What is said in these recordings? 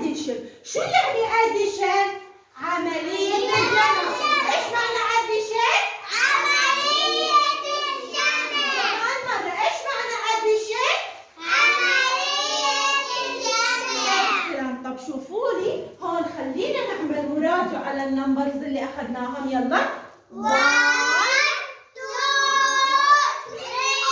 addition. شو يعني addition؟ عملية الجمع. ايش معنى addition؟ عملية الجمع. كمان مرة، ايش معنى addition؟ عملية الجمع. طب شوفوا لي هون، خلينا نعمل مراجعة على النمبرز اللي اخذناهم. يلا. 1 2 3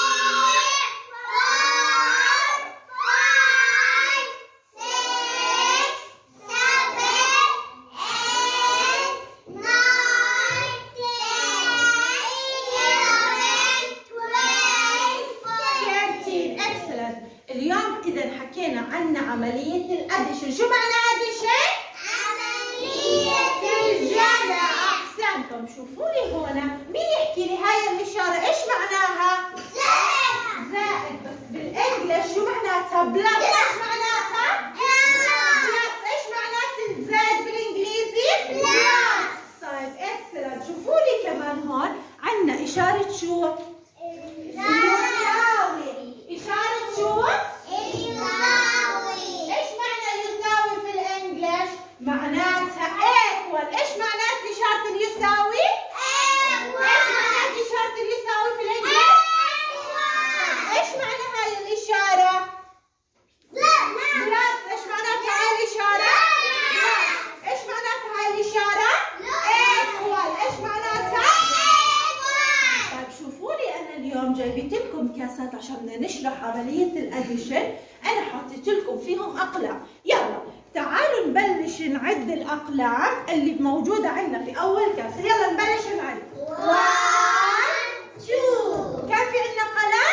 اليوم إذا حكينا عن عملية الأديشن. شو معنى أديشن؟ عملية الجمع. أحسنتم. شوفوا لي هنا، مين يحكي لي هاي الإشارة إيش معناها؟ زائد. زائد. بس بالإنجلش شو معناتها؟ بلس. إيش معناتها؟ بلس. إيش معنات الزائد بالإنجليزي؟ بلس. طيب إكسلنت. شوفوا لي كمان هون عندنا إشارة شو؟ يساوي. إشارة شو؟ يساوي. إيش معنى يساوي في الإنجليش؟ معناتها equal. إيش معنات إشارة اليساوي؟ equal. إيش معنات إشارة اليساوي في الإنجليش؟ equal. إيش معنى هاي الإشارة؟ بلس. إيش معناتها هاي الإشارة؟ إيش معناتها هاي الإشارة؟ equal. إيش معناتها؟ طيب شوفوا لي، أنا اليوم جايبت لكم كاسات عشان بدنا نشرح عملية الأديشن. أنا حطيت لكم فيهم أقلام. يلا تعالوا نبلش نعد الأقلام اللي موجودة عندنا في أول كاسة. يلا نبلش نعد. 1 2 كم في عندنا قلم؟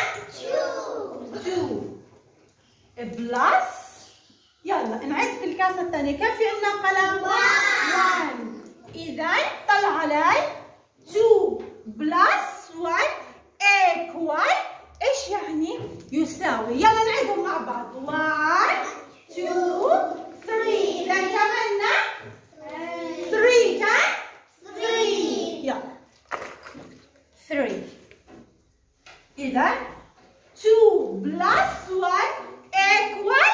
2 بلس. يلا نعد في الكاسة الثانية. كم في عندنا قلم؟ 1. إذا طلع علي 2 بلس 1 equal. إيش يعني؟ يساوي. يلا نعدهم مع بعض. 1 2 3. إذا كم عندنا؟ 3. كم؟ 3. يلا 3. إذا 2 بلس 1 equal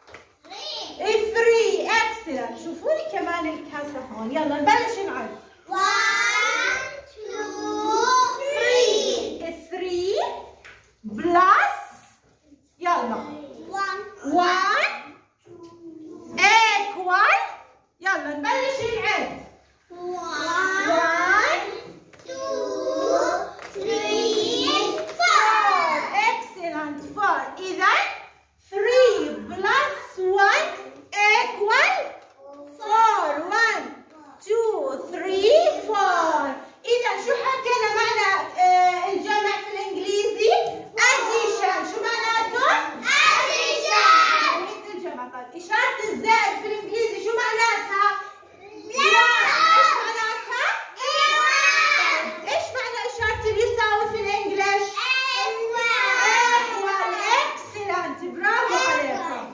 3. excellent. شوفوا لي كمان الكاسة هون. يلا نبلش نعد. 1 2 3 3 بلس. يلا 1 equal. يلا نبلش نعد. 1 2 3 4. excellent. 4. إذا 3 بلس 1 equal 4. 1 2 3 4. إذا شو حكينا معنى الجمع في الإنجليزي؟ addition. شو معناته؟ addition. عملية الجمع. طيب إشارة الزائد في الإنجليزي شو معناتها؟ بلس. إيش معناتها؟ إيش معنى إشارة اليساوي في الإنجليش؟ equal. excellent. برافو عليكم.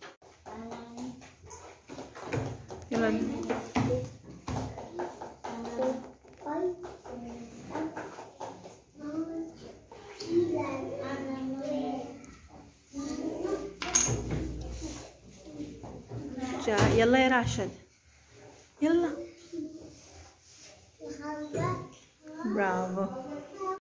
يلا يلا يا راشد. يلا. برافو.